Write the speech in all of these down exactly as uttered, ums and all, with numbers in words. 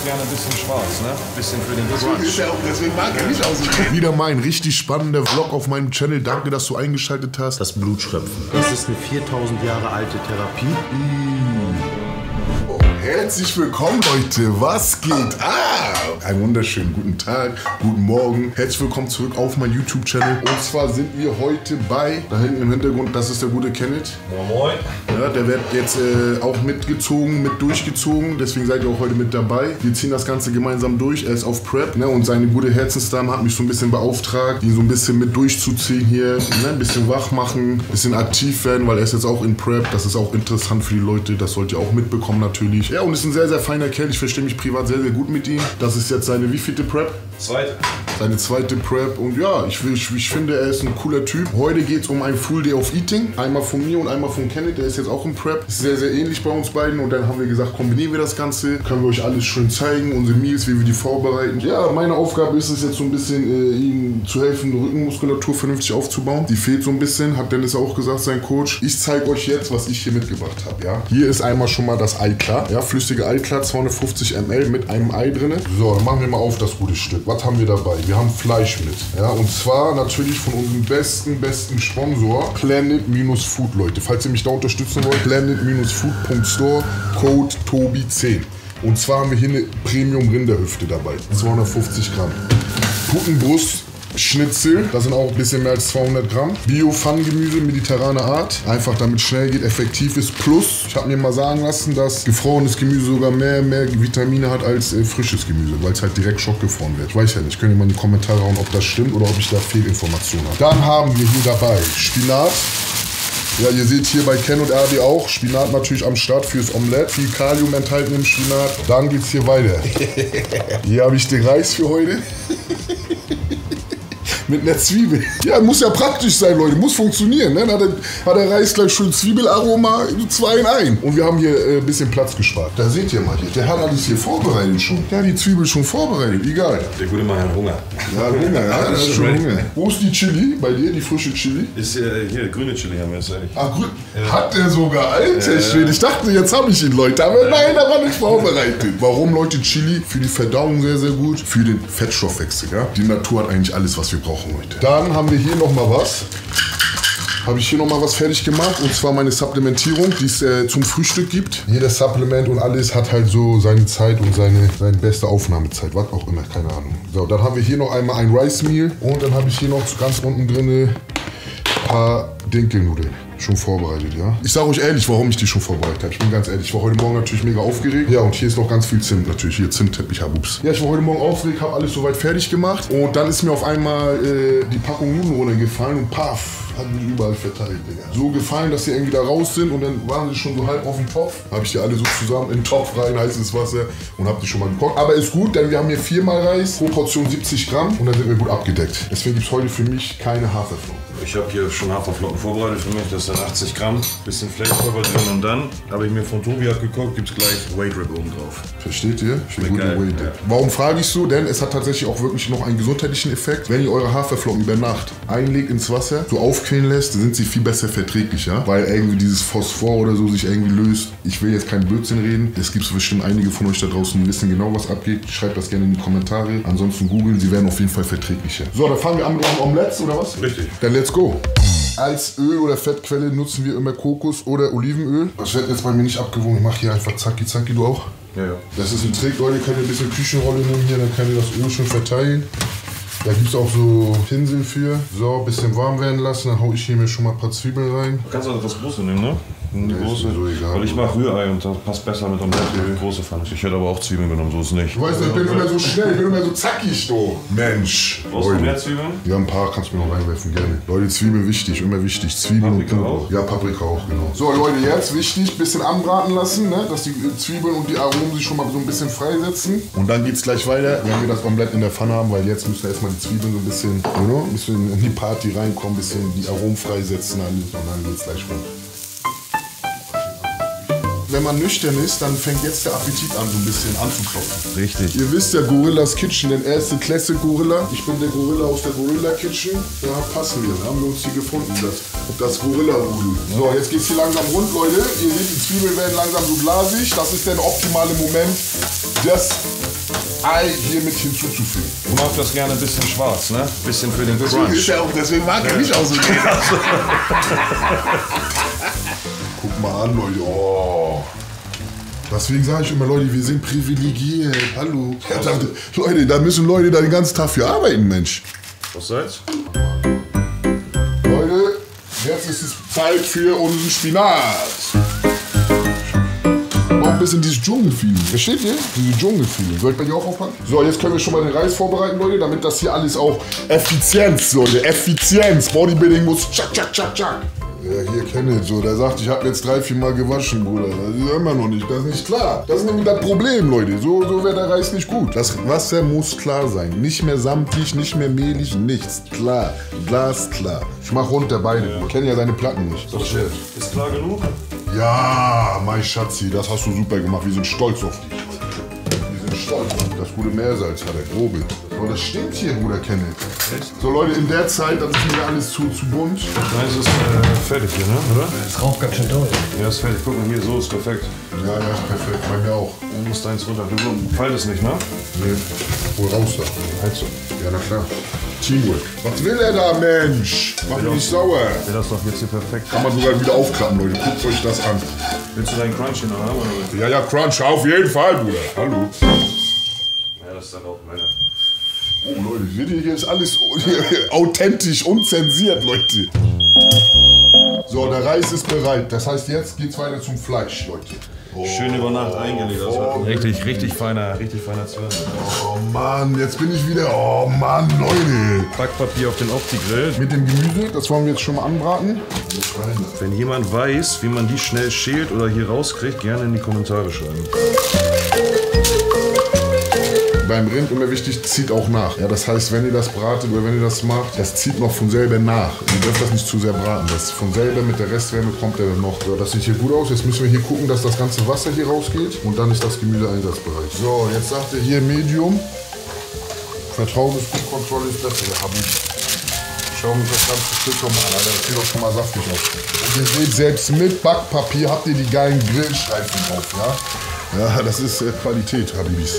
gerne ein bisschen schwarz, ne? Ein bisschen für den Brunch. Ist ja auch, deswegen mag er nicht aus. Wieder mal ein richtig spannender Vlog auf meinem Channel. Danke, dass du eingeschaltet hast. Das Blutschöpfen. Das ist eine viertausend Jahre alte Therapie. Oh, herzlich willkommen, Leute. Was geht? Ah, einen wunderschönen guten Tag, guten Morgen. Herzlich willkommen zurück auf meinen YouTube-Channel. Und zwar sind wir heute bei, da hinten im Hintergrund, das ist der gute Kenneth. Moin, moin. Ja, der wird jetzt äh, auch mitgezogen, mit durchgezogen. Deswegen seid ihr auch heute mit dabei. Wir ziehen das Ganze gemeinsam durch. Er ist auf Prep, ne? Und seine gute Herzensdame hat mich so ein bisschen beauftragt, ihn so ein bisschen mit durchzuziehen hier. Ne? Ein bisschen wach machen, ein bisschen aktiv werden, weil er ist jetzt auch in Prep. Das ist auch interessant für die Leute. Das sollt ihr auch mitbekommen natürlich. Ja, und ist ein sehr, sehr feiner Kerl. Ich verstehe mich privat sehr, sehr gut mit ihm. Das ist jetzt seine wievielte Prep? Zweite. Seine zweite Prep. Und ja, ich, ich, ich finde, er ist ein cooler Typ. Heute geht es um ein Full Day of Eating. Einmal von mir und einmal von Kenneth. Der ist jetzt auch im Prep. Ist sehr, sehr ähnlich bei uns beiden. Und dann haben wir gesagt, kombinieren wir das Ganze. Können wir euch alles schön zeigen. Unsere Meals, wie wir die vorbereiten. Ja, meine Aufgabe ist es jetzt so ein bisschen, äh, ihm zu helfen, die Rückenmuskulatur vernünftig aufzubauen. Die fehlt so ein bisschen. Hat Dennis auch gesagt, sein Coach. Ich zeige euch jetzt, was ich hier mitgebracht habe. Ja? Hier ist einmal schon mal das Eiklar. Ja, flüssige Eiklar, zweihundertfünfzig Milliliter mit einem Ei drin. So, dann machen wir mal auf das gute Stück. Was haben wir dabei? Wir haben Fleisch mit. Ja, und zwar natürlich von unserem besten, besten Sponsor, Planet-Food, Leute. Falls ihr mich da unterstützen wollt, planet food punkt store, Code Tobi zehn. Und zwar haben wir hier eine Premium-Rinderhüfte dabei. zweihundertfünfzig Gramm. Putenbrust. Schnitzel, da sind auch ein bisschen mehr als zweihundert Gramm. Bio-Pfannengemüse, mediterrane Art. Einfach damit schnell geht, effektiv ist. Plus, ich habe mir mal sagen lassen, dass gefrorenes Gemüse sogar mehr, mehr Vitamine hat als äh, frisches Gemüse, weil es halt direkt schockgefroren wird. Ich weiß ja nicht, könnt ihr mal in die Kommentare hauen, ob das stimmt oder ob ich da Fehlinformationen habe. Dann haben wir hier dabei Spinat. Ja, ihr seht hier bei Ken und Erdi auch, Spinat natürlich am Start fürs Omelett. Viel Kalium enthalten im Spinat. Dann geht's hier weiter. Hier habe ich den Reis für heute. Mit einer Zwiebel. Ja, muss ja praktisch sein, Leute. Muss funktionieren. Ne? Dann hat der, hat der Reis gleich schön Zwiebelaroma, zwei in ein. Und wir haben hier ein äh, bisschen Platz gespart. Da seht ihr mal hier. Der hat alles hier vorbereitet schon. Der hat die Zwiebel schon vorbereitet. Egal. Der gute Mann hat Hunger. Ja, Hunger, ja. Das ist schon Hunger. Wo ist die Chili bei dir, die frische Chili? Ist äh, hier, grüne Chili haben wir jetzt eigentlich. Ah, grün. Ja. Hat der sogar, alter Schwede. Ich dachte, jetzt habe ich ihn, Leute. Aber nein, er war nicht vorbereitet. Warum, Leute? Chili für die Verdauung sehr, sehr gut. Für den Fettstoffwechsel, ja. Die Natur hat eigentlich alles, was wir brauchen. Heute. Dann haben wir hier noch mal was. Habe ich hier noch mal was fertig gemacht. Und zwar meine Supplementierung, die es äh, zum Frühstück gibt. Jedes Supplement und alles hat halt so seine Zeit und seine, seine beste Aufnahmezeit. Was auch immer, keine Ahnung. So, dann haben wir hier noch einmal ein Rice Meal. Und dann habe ich hier noch ganz unten drin ein paar Dinkelnudeln. Schon vorbereitet, ja. Ich sage euch ehrlich, warum ich die schon vorbereitet habe. Ich bin ganz ehrlich, ich war heute Morgen natürlich mega aufgeregt. Ja, und hier ist noch ganz viel Zimt natürlich. Hier Zimtteppich, ja, ups. Ja, ich war heute Morgen aufgeregt, habe alles soweit fertig gemacht. Und dann ist mir auf einmal äh, die Packung Nudeln runtergefallen und paff, hat mich überall verteilt, Digga. So gefallen, dass sie irgendwie da raus sind und dann waren sie schon so halb auf dem Topf. Habe ich die alle so zusammen in den Topf rein, heißes Wasser und habe die schon mal gekocht. Aber ist gut, denn wir haben hier viermal Reis, pro Portion siebzig Gramm und dann sind wir gut abgedeckt. Deswegen gibt es heute für mich keine Haferflocken. Ich habe hier schon Haferflocken vorbereitet für mich. Das sind achtzig Gramm, bisschen Flavorpulver drin und dann habe ich mir von Tobi abgeguckt, gibt es gleich Weight Rib oben drauf. Versteht ihr? Für gute Weight Rib. Warum frage ich so? Denn es hat tatsächlich auch wirklich noch einen gesundheitlichen Effekt. Wenn ihr eure Haferflocken über Nacht einlegt ins Wasser, so aufquellen lässt, sind sie viel besser verträglicher, weil irgendwie dieses Phosphor oder so sich irgendwie löst. Ich will jetzt keinen Blödsinn reden. Es gibt bestimmt einige von euch da draußen, die wissen genau, was abgeht. Schreibt das gerne in die Kommentare. Ansonsten googeln, sie werden auf jeden Fall verträglicher. So, dann fangen wir an mit dem Omelette oder was? Richtig. Dann let's go. Als Öl oder Fettquelle nutzen wir immer Kokos oder Olivenöl. Das wird jetzt bei mir nicht abgewogen. Ich mache hier einfach zacki zacki, du auch? Ja, ja. Das ist ein Trick, Leute. Könnt ihr ein bisschen Küchenrolle nehmen hier, dann könnt ihr das Öl schon verteilen. Da gibt es auch so Pinsel für. So, ein bisschen warm werden lassen. Dann haue ich hier mir schon mal ein paar Zwiebeln rein. Du kannst auch das Große nehmen, ne? Die nee, große. Ist so egal. Weil ich mache Rührei und das passt besser mit Omelette. Die große fand ich. Ich hätte aber auch Zwiebeln genommen, so ist es nicht. Du weißt, ich bin immer so schnell, ich bin immer so zackig, du. Mensch. Brauchst du mehr Zwiebeln? Ja, ein paar kannst du mir noch reinwerfen, gerne. Leute, Zwiebeln wichtig, immer wichtig. Zwiebeln Paprika und auch? Ja, Paprika auch, genau. So, Leute, jetzt wichtig, bisschen anbraten lassen, ne? Dass die Zwiebeln und die Aromen sich schon mal so ein bisschen freisetzen. Und dann geht's gleich weiter, wenn wir das Omelett in der Pfanne haben, weil jetzt müssen erstmal die Zwiebeln so ein bisschen, you know, ein bisschen in die Party reinkommen, ein bisschen die Aromen freisetzen, alles, und dann geht's gleich rum. Wenn man nüchtern ist, dann fängt jetzt der Appetit an, so ein bisschen anzuklopfen. Richtig. Ihr wisst ja, Gorillas Kitchen, der erste Classic Gorilla. Ich bin der Gorilla aus der Gorilla Kitchen. Ja, passen wir. Da haben wir uns hier gefunden, das, das Gorilla-Rudel. So, jetzt geht's hier langsam rund, Leute. Ihr seht, die Zwiebeln werden langsam so glasig. Das ist der optimale Moment, das Ei hier mit hinzuzufügen. Ich mag das gerne ein bisschen schwarz, ne? Bisschen für den Deswegen, ist Crunch. ja auch, deswegen mag er mich auch so gerne. Guck mal an, Leute. Oh. Deswegen sage ich immer, Leute, wir sind privilegiert. Hallo. Ja, da, Leute, da müssen Leute da den ganzen Tag für arbeiten, Mensch. Was soll's? Leute, jetzt ist es Zeit für unseren Spinat. Auch ein bisschen dieses Dschungelfeeling. Versteht ihr? Diese Dschungelfeeling. Soll ich bei dir auch aufpacken? So, jetzt können wir schon mal den Reis vorbereiten, Leute, damit das hier alles auch Effizienz, Leute. Effizienz. Bodybuilding muss tschak, tschak, tschak, tschak. Ja, hier Kenneth, so, der sagt, ich habe jetzt drei, vier Mal gewaschen, Bruder. Das ist immer noch nicht, das ist nicht klar. Das ist nämlich das Problem, Leute. So, so wäre der Reis nicht gut. Das Wasser muss klar sein. Nicht mehr samtig, nicht mehr mehlig, nichts. Klar, glasklar. Ich mach runter beide. Ja. Ich kenne ja seine Platten nicht. Das ist, ist klar genug? Ja, mein Schatzi, das hast du super gemacht. Wir sind stolz auf dich. Wir sind stolz auf dich. Das gute Meersalz hat der grobe. Aber das stinkt hier, Bruder Kenneth. So Leute, in der Zeit, das ist mir alles zu, zu bunt. Nein, es ist äh, fertig hier, ne? Oder? Das raucht ganz schön doll. Ja, ist fertig. Guck mal hier, so ist perfekt. Ja, ja, ist perfekt. Bei mir auch. Du musst eins runter. Du faltest nicht, ne? Nee, wohl raus da. Halt so. Ja, na klar. Teamwork. Was will er da, Mensch? Mach mich nicht sauer. Ja, das ist doch jetzt hier perfekt. Kann man sogar wieder aufklappen, Leute. Guckt euch das an. Willst du deinen Crunch hier noch haben, oder? Ja, ja, Crunch, auf jeden Fall, Bruder. Hallo. Ja, das ist dann auch meine. Oh, Leute, seht ihr, hier ist alles authentisch, unzensiert, Leute. So, der Reis ist bereit. Das heißt, jetzt geht's weiter zum Fleisch, Leute. Oh. Schön über Nacht eingelegt. Das oh. Richtig, richtig feiner, richtig feiner Zwirn. Oh Mann, jetzt bin ich wieder. Oh Mann, Leute. Backpapier auf den Opti-Grill. Mit dem Gemüse, das wollen wir jetzt schon mal anbraten. Wenn jemand weiß, wie man die schnell schält oder hier rauskriegt, gerne in die Kommentare schreiben. Beim Rind immer wichtig, zieht auch nach. Ja, das heißt, wenn ihr das bratet oder wenn ihr das macht, das zieht noch von selber nach. Ihr dürft das nicht zu sehr braten. Das von selber mit der Restwärme kommt er dann noch. So, das sieht hier gut aus. Jetzt müssen wir hier gucken, dass das ganze Wasser hier rausgeht. Und dann ist das Gemüse einsatzbereit. So, jetzt sagt er hier Medium. Vertrauen ist gut, Kontrolle ist besser. Ja, hab ich. Schauen wir uns das ganze Stück schon mal an. Alter. Das sieht doch schon mal saftig aus. Und ihr seht, selbst mit Backpapier habt ihr die geilen Grillstreifen drauf, ja? Ja, das ist äh, Qualität, Habibis.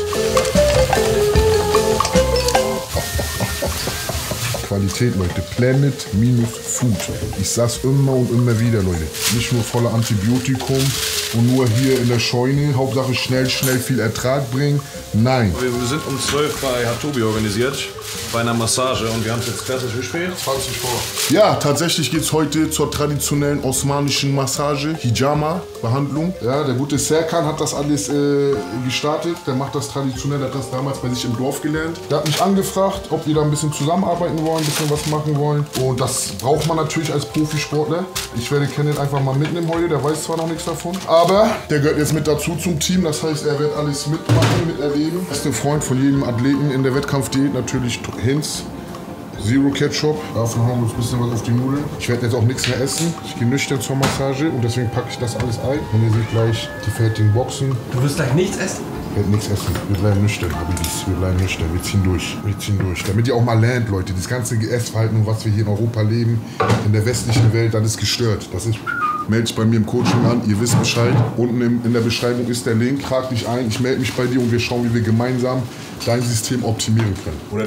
Qualität, Leute. Planet minus Food. Ich sag's immer und immer wieder, Leute. Nicht nur voller Antibiotikum und nur hier in der Scheune. Hauptsache schnell, schnell viel Ertrag bringen. Nein. Wir sind um zwölf bei Hatobi organisiert. Bei einer Massage und wir haben es jetzt klassisch wie spät? zwanzig vor. Ja, tatsächlich geht's heute zur traditionellen osmanischen Massage, Hijama-Behandlung. Ja, der gute Serkan hat das alles äh, gestartet. Der macht das traditionell, der hat das damals bei sich im Dorf gelernt. Der hat mich angefragt, ob wir da ein bisschen zusammenarbeiten wollen, ein bisschen was machen wollen. Und das braucht man natürlich als Profisportler. Ich werde Kenneth einfach mal mitnehmen heute, der weiß zwar noch nichts davon. Aber der gehört jetzt mit dazu zum Team, das heißt, er wird alles mitmachen, miterleben. Er ist ein Freund von jedem Athleten in der Wettkampfdiät, natürlich Hinz. Zero Ketchup. Davon haben wir uns ein bisschen was auf die Nudeln. Ich werde jetzt auch nichts mehr essen. Ich gehe nüchtern zur Massage und deswegen packe ich das alles ein. Und ihr seht gleich die fertigen Boxen. Du wirst gleich nichts essen? Ich werde nichts essen. Wir bleiben nüchtern, Habibis. Wir bleiben nüchtern. Wir ziehen durch. Wir ziehen durch. Damit ihr auch mal lernt, Leute, das ganze Essverhalten und was wir hier in Europa leben, in der westlichen Welt, das ist gestört. Das ist... Meld dich bei mir im Coaching an, ihr wisst Bescheid. Unten im, in der Beschreibung ist der Link. Trag dich ein, ich melde mich bei dir und wir schauen, wie wir gemeinsam dein System optimieren können. Oder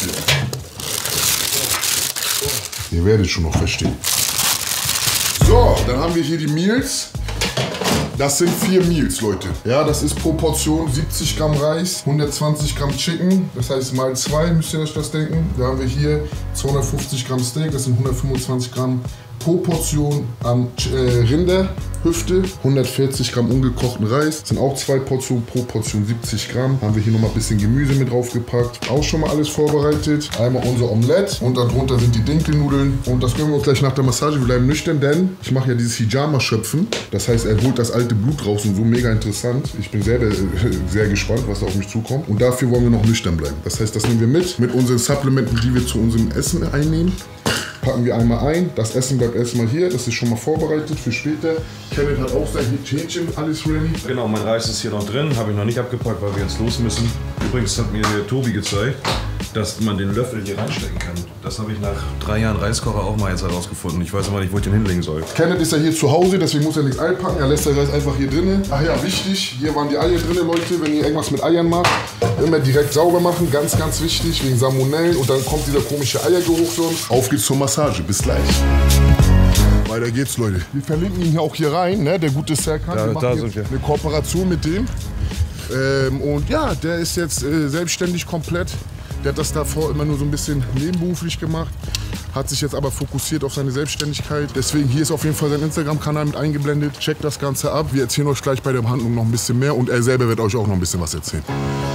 ihr werdet schon noch verstehen. So, dann haben wir hier die Meals. Das sind vier Meals, Leute. Ja, das ist pro Portion siebzig Gramm Reis, hundertzwanzig Gramm Chicken. Das heißt mal zwei, müsst ihr euch das denken. Da haben wir hier zweihundertfünfzig Gramm Steak, das sind hundertfünfundzwanzig Gramm pro Portion an äh, Rinderhüfte, hundertvierzig Gramm ungekochten Reis, das sind auch zwei Portionen, pro Portion siebzig Gramm. Haben wir hier nochmal ein bisschen Gemüse mit draufgepackt. Auch schon mal alles vorbereitet. Einmal unser Omelette und darunter sind die Dinkelnudeln. Und das gönnen wir uns gleich nach der Massage. Wir bleiben nüchtern, denn ich mache ja dieses Hijama-Schöpfen. Das heißt, er holt das alte Blut raus und so mega interessant. Ich bin sehr, sehr gespannt, was da auf mich zukommt. Und dafür wollen wir noch nüchtern bleiben. Das heißt, das nehmen wir mit, mit unseren Supplementen, die wir zu unserem Essen einnehmen. Packen wir einmal ein. Das Essen bleibt erstmal hier. Das ist schon mal vorbereitet für später. Kenneth hat auch sein Hähnchen, alles ready. Genau, mein Reis ist hier noch drin. Habe ich noch nicht abgepackt, weil wir jetzt los müssen. Übrigens hat mir der Tobi gezeigt, dass man den Löffel hier reinstecken kann. Das habe ich nach drei Jahren Reiskocher auch mal jetzt herausgefunden. Ich weiß aber nicht, wo ich den hinlegen soll. Kenneth ist ja hier zu Hause, deswegen muss er nichts einpacken. Er lässt den Reis einfach hier drinnen. Ach ja, wichtig, hier waren die Eier drinnen, Leute. Wenn ihr irgendwas mit Eiern macht, immer direkt sauber machen. Ganz, ganz wichtig, wegen Salmonellen. Und dann kommt dieser komische Eiergeruch sonst. Auf geht's zur Massage. Bis gleich. Weiter geht's, Leute. Wir verlinken ihn hier auch hier rein, ne? Der gute Serkan. Da, wir da machen sind wir. Eine Kooperation mit dem. Ähm, und ja, der ist jetzt äh, selbstständig komplett. Der hat das davor immer nur so ein bisschen nebenberuflich gemacht. Hat sich jetzt aber fokussiert auf seine Selbstständigkeit. Deswegen hier ist auf jeden Fall sein Instagram-Kanal mit eingeblendet. Checkt das Ganze ab. Wir erzählen euch gleich bei der Behandlung noch ein bisschen mehr. Und er selber wird euch auch noch ein bisschen was erzählen.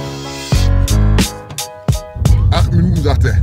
Acht Minuten, sagt er.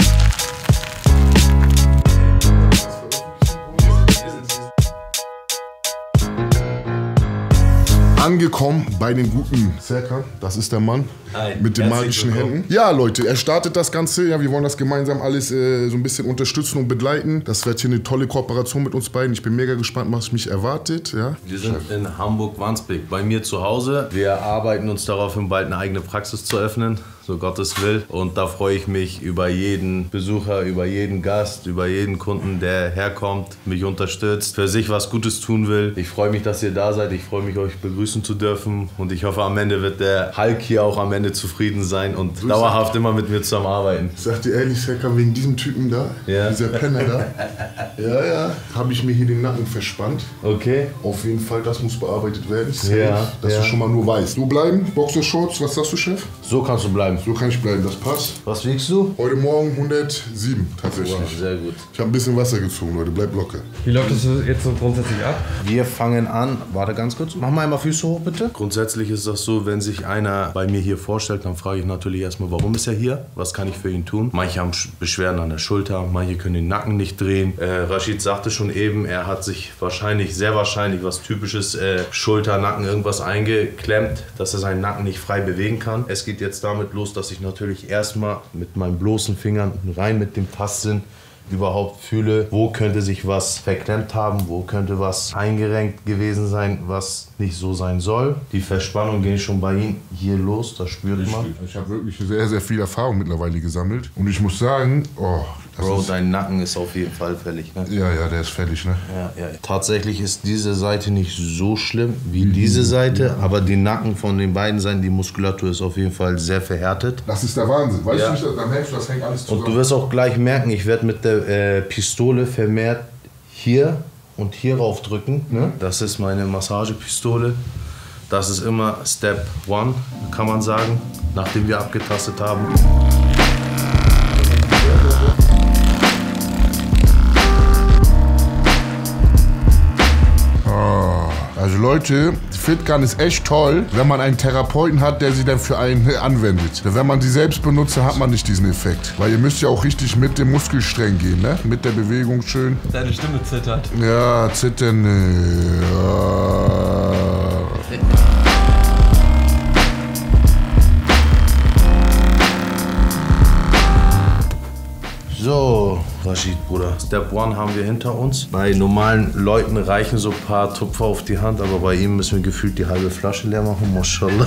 Angekommen bei den guten Serkan, das ist der Mann Hi, mit den herzlich magischen willkommen. Händen. Ja, Leute, er startet das Ganze. Ja, wir wollen das gemeinsam alles äh, so ein bisschen unterstützen und begleiten. Das wird hier eine tolle Kooperation mit uns beiden. Ich bin mega gespannt, was mich erwartet. Ja. Wir sind in Hamburg-Wandsbek, bei mir zu Hause. Wir arbeiten uns darauf hin, bald eine eigene Praxis zu öffnen, so Gottes will. Und da freue ich mich über jeden Besucher, über jeden Gast, über jeden Kunden, der herkommt, mich unterstützt, für sich was Gutes tun will. Ich freue mich, dass ihr da seid. Ich freue mich, euch begrüßen zu dürfen. Und ich hoffe, am Ende wird der Hulk hier auch am Ende zufrieden sein und Grüß dauerhaft immer mit mir zusammenarbeiten. Ich sag dir ehrlich, Serkan, wegen diesem Typen da, Ja. dieser Penner da, ja, ja, habe ich mir hier den Nacken verspannt. Okay. Auf jeden Fall, das muss bearbeitet werden. Ja, dass ja. du schon mal nur weißt. So bleiben, Boxershorts, was sagst du, Chef? So kannst du bleiben. So kann ich bleiben, das passt. Was wiegst du? Heute Morgen hundertsieben tatsächlich. Sehr gut. Ich habe ein bisschen Wasser gezogen, Leute, bleibt locker. Wie läuft das jetzt so grundsätzlich ab? Wir fangen an, warte ganz kurz, mach mal einmal Füße hoch bitte. Grundsätzlich ist das so, wenn sich einer bei mir hier vorstellt, dann frage ich natürlich erstmal, warum ist er hier? Was kann ich für ihn tun? Manche haben Sch- Beschwerden an der Schulter, manche können den Nacken nicht drehen. Äh, Rashid sagte schon eben, er hat sich wahrscheinlich, sehr wahrscheinlich was typisches äh, Schulter, Nacken, irgendwas eingeklemmt, dass er seinen Nacken nicht frei bewegen kann. Es geht jetzt damit los, dass ich natürlich erstmal mit meinen bloßen Fingern rein mit dem Tastsinn überhaupt fühle, wo könnte sich was verklemmt haben, wo könnte was eingerenkt gewesen sein, was nicht so sein soll. Die Verspannung geht schon bei ihm hier los, das spürt man. Ich habe wirklich sehr, sehr viel Erfahrung mittlerweile gesammelt. Und ich muss sagen, oh, das Bro, ist, dein Nacken ist auf jeden Fall fällig. Ne? ja, ja, der ist fertig, ne? Ja, ja. Tatsächlich ist diese Seite nicht so schlimm wie diese Seite, aber die Nacken von den beiden Seiten, die Muskulatur ist auf jeden Fall sehr verhärtet. Das ist der Wahnsinn. Weißt Ja. du, nicht, dann merkst du, das hängt alles zusammen. Und du wirst auch gleich merken, ich werde mit der äh, Pistole vermehrt hier und hier rauf drücken. Ne? Das ist meine Massagepistole. Das ist immer Step One, kann man sagen, nachdem wir abgetastet haben. Also Leute, Fitgun ist echt toll, wenn man einen Therapeuten hat, der sie dann für einen anwendet. Denn wenn man sie selbst benutzt, dann hat man nicht diesen Effekt. Weil ihr müsst ja auch richtig mit dem Muskelstreng gehen, ne? Mit der Bewegung schön. Deine Stimme zittert. Ja, zittern. äh, Ja. So, Rashid, Bruder. Step One haben wir hinter uns. Bei normalen Leuten reichen so ein paar Tupfer auf die Hand, aber bei ihm müssen wir gefühlt die halbe Flasche leer machen, mashallah.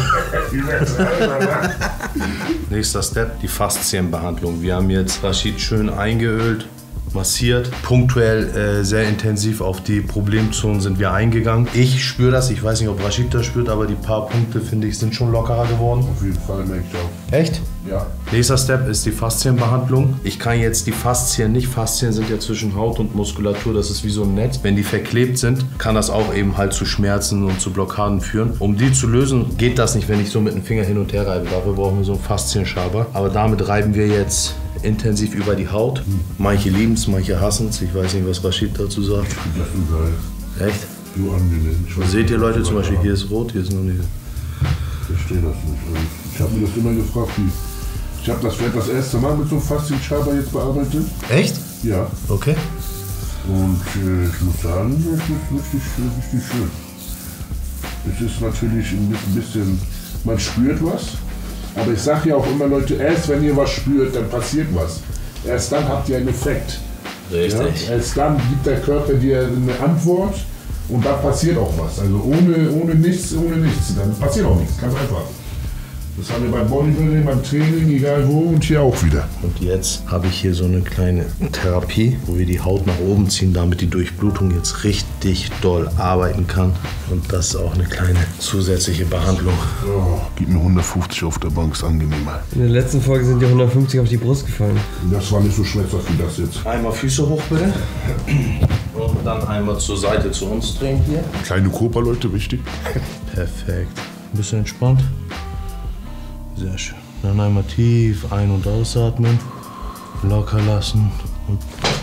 Nächster Step, die Faszienbehandlung. Wir haben jetzt Rashid schön eingeölt, massiert. Punktuell äh, sehr intensiv auf die Problemzonen sind wir eingegangen. Ich spüre das, ich weiß nicht, ob Rashid das spürt, aber die paar Punkte, finde ich, sind schon lockerer geworden. Auf jeden Fall merke ich auch. Echt? Ja. Nächster Step ist die Faszienbehandlung. Ich kann jetzt die Faszien nicht, Faszien sind ja zwischen Haut und Muskulatur, das ist wie so ein Netz. Wenn die verklebt sind, kann das auch eben halt zu Schmerzen und zu Blockaden führen. Um die zu lösen, geht das nicht, wenn ich so mit dem Finger hin und her reibe. Dafür brauchen wir so einen Faszienschaber. Aber damit reiben wir jetzt intensiv über die Haut. Manche lieben es, manche hassen es. Ich weiß nicht, was Rashid dazu sagt. Das ist geil. Echt? So angenehm. Ich weiß Seht ihr nicht, Leute, was zum ich Beispiel hier ist rot, hier ist noch nicht. Ich verstehe das nicht. Also, ich habe mir das immer gefragt, wie. Ich habe das vielleicht das erste Mal mit so einem Faszienschaber jetzt bearbeitet. Echt? Ja. Okay. Und äh, ich muss sagen, das ist richtig, richtig schön. Es ist natürlich ein bisschen, man spürt was. Aber ich sage ja auch immer, Leute, erst wenn ihr was spürt, dann passiert was. Erst dann habt ihr einen Effekt. Richtig. Ja? Erst dann gibt der Körper dir eine Antwort und da passiert auch was. Also ohne, ohne nichts, ohne nichts. Dann passiert auch nichts, ganz einfach. Das haben wir beim Bodybuilding, beim Training, egal wo und hier auch wieder. Und jetzt habe ich hier so eine kleine Therapie, wo wir die Haut nach oben ziehen, damit die Durchblutung jetzt richtig doll arbeiten kann. Und das ist auch eine kleine zusätzliche Behandlung. Oh, gib mir hundertfünfzig auf der Bank, ist angenehmer. In der letzten Folge sind dir hundertfünfzig auf die Brust gefallen. Das war nicht so schmerzhaft wie das jetzt. Einmal Füße hoch bitte. Und dann einmal zur Seite zu uns drehen hier. Kleine Körper, Leute, wichtig. Perfekt. Ein bisschen entspannt. Sehr schön. Dann einmal tief ein- und ausatmen. Locker lassen. Und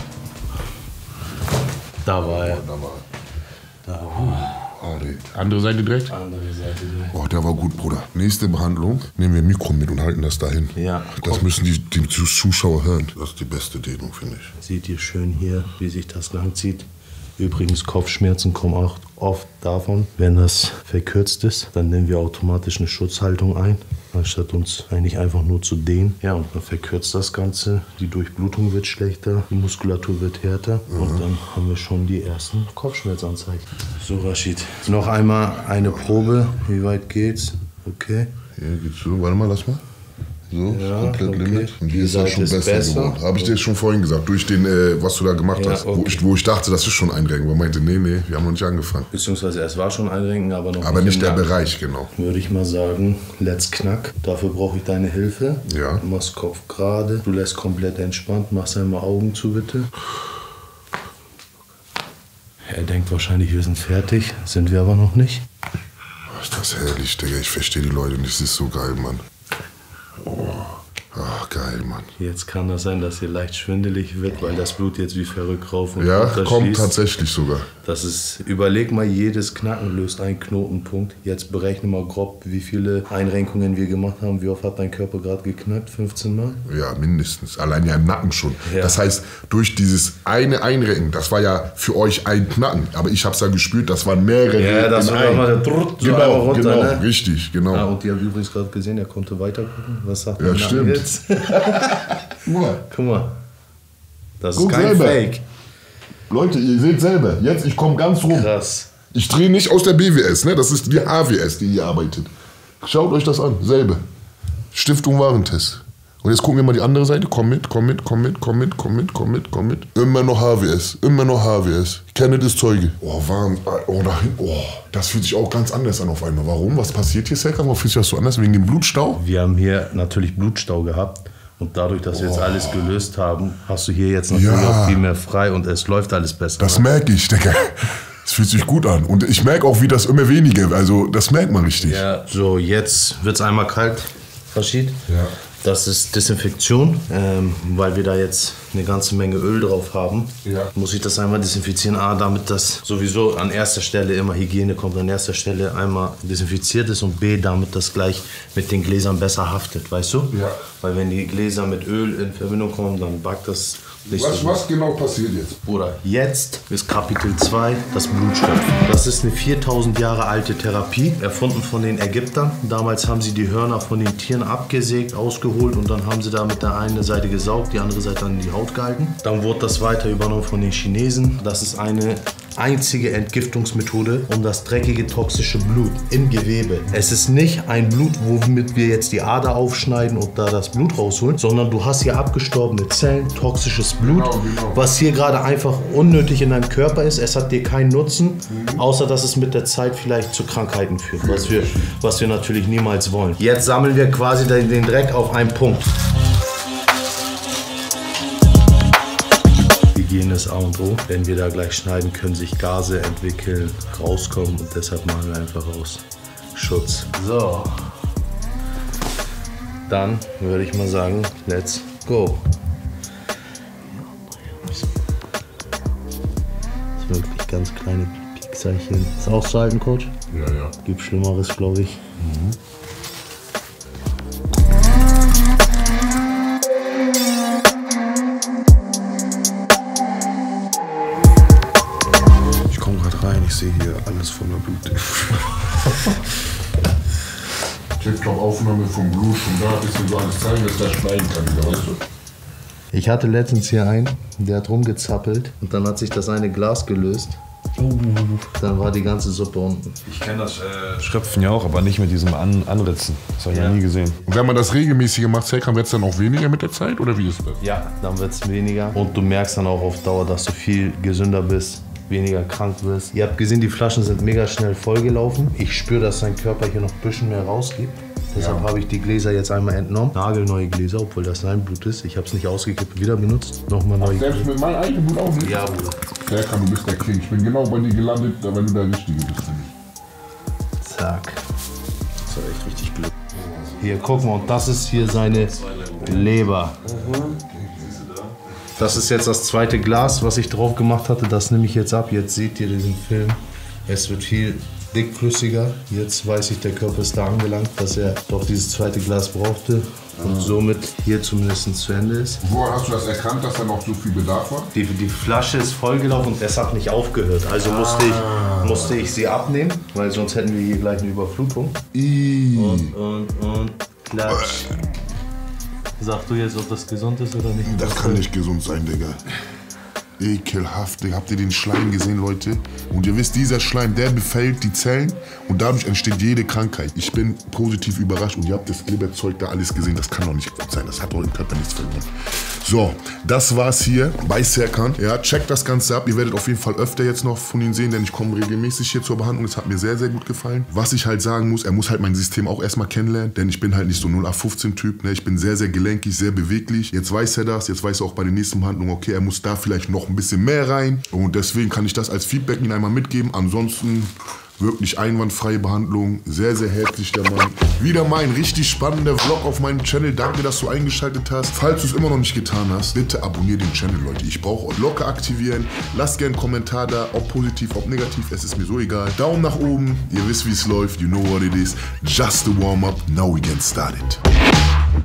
da war er. Da war Da war er. Andere Seite direkt? Andere Seite direkt. Oh, der war gut, Bruder. Nächste Behandlung. Nehmen wir ein Mikro mit und halten das dahin. Ja. Das müssen die, die Zuschauer hören. Das ist die beste Dehnung, finde ich. Seht ihr schön hier, wie sich das lang zieht. Übrigens, Kopfschmerzen kommen auch oft davon, wenn das verkürzt ist. Dann nehmen wir automatisch eine Schutzhaltung ein, anstatt uns eigentlich einfach nur zu dehnen. Ja, und dann verkürzt das Ganze. Die Durchblutung wird schlechter, die Muskulatur wird härter. Mhm. Und dann haben wir schon die ersten Kopfschmerzanzeichen. So, Rashid. Noch einmal eine Probe. Wie weit geht's? Okay. Hier geht's so. Warte mal, lass mal. So, Ja, komplett okay. Limit. Und Die hier ist das Seite schon ist besser, besser. geworden. Habe ich dir schon vorhin gesagt, durch den, äh, was du da gemacht Ja, hast. Wo, okay. ich, wo ich dachte, das ist schon einrenken. Man meinte, nee, nee, wir haben noch nicht angefangen. Beziehungsweise es war schon einrenken, aber noch Aber nicht im der Nacken. Bereich, genau. Würde ich mal sagen, let's knack. Dafür brauche ich deine Hilfe. Ja. Du machst Kopf gerade, du lässt komplett entspannt, machst einmal Augen zu, bitte. Er denkt wahrscheinlich, wir sind fertig, sind wir aber noch nicht. Ist das herrlich, Digga. Ich verstehe die Leute nicht. Das ist so geil, Mann. Oh. Ach, geil, Mann. Jetzt kann das sein, dass hier leicht schwindelig wird, weil das Blut jetzt wie verrückt rauf und Ja, runter kommt schießt. tatsächlich sogar. Das ist, überleg mal, jedes Knacken löst einen Knotenpunkt. Jetzt berechne mal grob, wie viele Einrenkungen wir gemacht haben. Wie oft hat dein Körper gerade geknackt? fünfzehn Mal? Ja, mindestens. Allein ja im Nacken schon. Ja. Das heißt, durch dieses eine Einrenken, das war ja für euch ein Knacken. Aber ich hab's ja gespürt, das waren mehrere. Ja, das in war einem. mal der Drrrt, so Genau, einmal runter, genau, ne? richtig, genau. Ah, und ihr habt übrigens gerade gesehen, er konnte weiter gucken. Was sagt Ja, der stimmt. Nacken jetzt? Guck mal. Guck mal. Das Guck ist kein selber. Fake. Leute, ihr seht selber, jetzt, ich komme ganz rum. Krass. Ich drehe nicht aus der B W S, ne? Das ist die H W S, die hier arbeitet. Schaut euch das an, selbe. Stiftung Warentest. Und jetzt gucken wir mal die andere Seite. Komm mit, komm mit, komm mit, komm mit, komm mit, komm mit, komm mit. Immer noch H W S, immer noch H W S. Kenneth ist Zeuge. Oh, Wahnsinn. Oh, da hinten. Oh, das fühlt sich auch ganz anders an auf einmal. Warum? Was passiert hier, Serkan? Warum fühlt sich das so anders? Wegen dem Blutstau? Wir haben hier natürlich Blutstau gehabt. Und dadurch, dass wir jetzt alles gelöst haben, hast du hier jetzt natürlich Ja. auch viel mehr frei und es läuft alles besser. Das merke ich, Digga. Das fühlt sich gut an. Und ich merke auch, wie das immer weniger. Also, das merkt man richtig. Ja, so jetzt wird es einmal kalt, Rashid. Ja. Das ist Desinfektion, ähm, weil wir da jetzt eine ganze Menge Öl drauf haben. Ja. Muss ich das einmal desinfizieren, A, damit das sowieso an erster Stelle immer Hygiene kommt, an erster Stelle einmal desinfiziert ist und B, damit das gleich mit den Gläsern besser haftet, weißt du? Ja. Weil wenn die Gläser mit Öl in Verbindung kommen, dann backt das nicht Was, so. was genau passiert jetzt? Bruder, jetzt ist Kapitel zwei, das Blutstopfen. Das ist eine viertausend Jahre alte Therapie, erfunden von den Ägyptern. Damals haben sie die Hörner von den Tieren abgesägt, ausgeholt und dann haben sie da mit der einen Seite gesaugt, die andere Seite an die Haut gehalten. Dann wurde das weiter übernommen von den Chinesen. Das ist eine einzige Entgiftungsmethode, um das dreckige, toxische Blut im Gewebe. Es ist nicht ein Blut, womit wir jetzt die Ader aufschneiden und da das Blut rausholen, sondern du hast hier abgestorbene Zellen, toxisches Blut, Genau, genau. was hier gerade einfach unnötig in deinem Körper ist. Es hat dir keinen Nutzen, außer dass es mit der Zeit vielleicht zu Krankheiten führt, was wir, was wir natürlich niemals wollen. Jetzt sammeln wir quasi den den Dreck auf einen Punkt. Hygiene ist A und O. Wenn wir da gleich schneiden, können sich Gase entwickeln, rauskommen und deshalb machen wir einfach aus Schutz. So. Dann würde ich mal sagen, let's go. Das ist wirklich ganz kleine Piekserchen. Ist auszuhalten, Coach? Ja, ja. Gibt Schlimmeres, glaube ich. Ich komme gerade rein, ich sehe hier alles voller Blut. Ich glaube Aufnahme vom Blut und da ist dir so alles zeigen, dass der schneiden kann wieder, weißt du? Ich hatte letztens hier einen, der hat rumgezappelt und dann hat sich das eine Glas gelöst Dann war die ganze Suppe unten. Ich kenne das äh, Schröpfen ja auch, aber nicht mit diesem An Anritzen. Das habe ich Ja. noch nie gesehen. Und wenn man das regelmäßig macht, Serkan, wird es dann auch weniger mit der Zeit oder wie ist das? Ja, dann wird es weniger. Und du merkst dann auch auf Dauer, dass du viel gesünder bist, weniger krank wirst. Ihr habt gesehen, die Flaschen sind mega schnell vollgelaufen. Ich spüre, dass dein Körper hier noch ein bisschen mehr rausgibt. Deshalb habe ich die Gläser jetzt einmal entnommen. Nagelneue Gläser, obwohl das sein Blut ist. Ich habe es nicht ausgekippt, wieder benutzt. Nochmal neue Selbst Gläser. mit meinem eigenen Blut auch nicht? Ja, Bruder. Serkan, du bist der King. Ich bin genau bei dir gelandet, weil du der Richtige bist. Zack. Das war echt richtig Glück. Hier, guck mal, und das ist hier seine Leber. Das ist jetzt das zweite Glas, was ich drauf gemacht hatte. Das nehme ich jetzt ab. Jetzt seht ihr diesen Film. Es wird viel dickflüssiger. Jetzt weiß ich, der Körper ist da angelangt, dass er doch dieses zweite Glas brauchte. Und somit hier zumindest zu Ende ist. Woher hast du das erkannt, dass da noch so viel Bedarf war? Die, die Flasche ist vollgelaufen und es hat nicht aufgehört. Also musste, ich, musste ich sie abnehmen, weil sonst hätten wir hier gleich eine Überflutung. Und, und, und, klatsch. Sag du jetzt, ob das gesund ist oder nicht? Das kann nicht gesund sein, Digga. Ekelhaft, Digga. Habt ihr den Schleim gesehen, Leute? Und ihr wisst, dieser Schleim, der befällt die Zellen und dadurch entsteht jede Krankheit. Ich bin positiv überrascht und ihr habt das Glibberzeug da alles gesehen. Das kann doch nicht gut sein. Das hat doch im Körper nichts verloren. So, das war's hier bei Serkan. Ja, checkt das Ganze ab. Ihr werdet auf jeden Fall öfter jetzt noch von ihm sehen, denn ich komme regelmäßig hier zur Behandlung. Es hat mir sehr, sehr gut gefallen. Was ich halt sagen muss, er muss halt mein System auch erstmal kennenlernen, denn ich bin halt nicht so null acht fünfzehn Typ. Ne? Ich bin sehr, sehr gelenkig, sehr beweglich. Jetzt weiß er das. Jetzt weiß er auch bei der nächsten Behandlung, okay, er muss da vielleicht noch ein bisschen mehr rein. Und deswegen kann ich das als Feedback Ihnen einmal mitgeben. Ansonsten wirklich einwandfreie Behandlung. Sehr, sehr herzlich, der Mann. Wieder mal ein richtig spannender Vlog auf meinem Channel. Danke, dass du eingeschaltet hast. Falls du es immer noch nicht getan hast, bitte abonniere den Channel, Leute. Ich brauche euch. Glocke aktivieren. Lasst gerne einen Kommentar da, ob positiv, ob negativ. Es ist mir so egal. Daumen nach oben. Ihr wisst, wie es läuft. You know what it is. Just a warm-up. Now we get started.